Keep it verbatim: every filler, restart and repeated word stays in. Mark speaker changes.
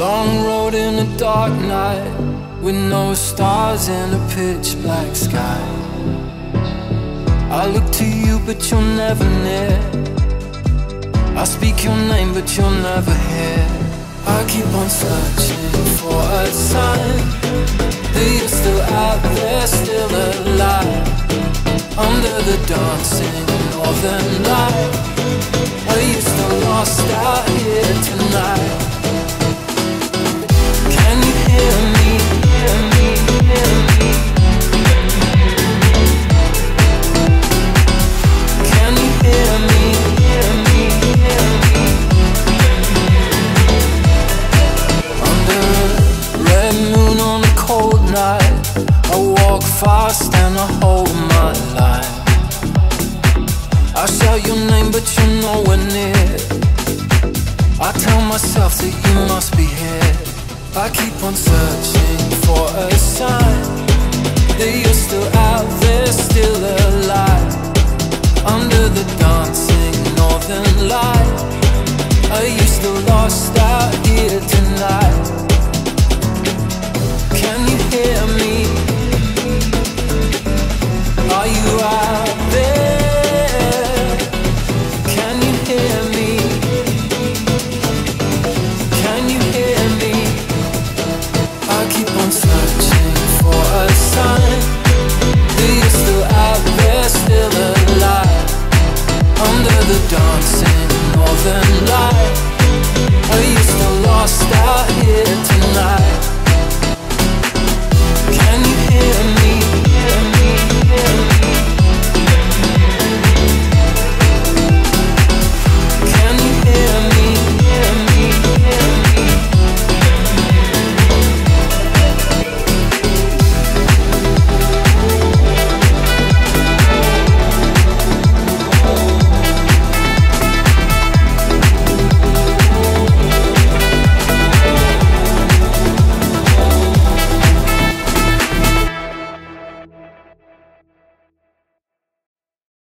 Speaker 1: long road in a dark night, with no stars in a pitch black sky. I look to you but you're never near. I speak your name but you're never here. I keep on searching for a sign that you're still out there, still alive, under the dancing northern light. Are you still lost out here tonight? Can you hear me, hear me, hear me? Can you hear me, hear me, hear me? Under a red moon on a cold night, I walk fast and I hold my line. I shout your name but you're nowhere near. I tell myself that you must be here. I keep on searching for a sign that you're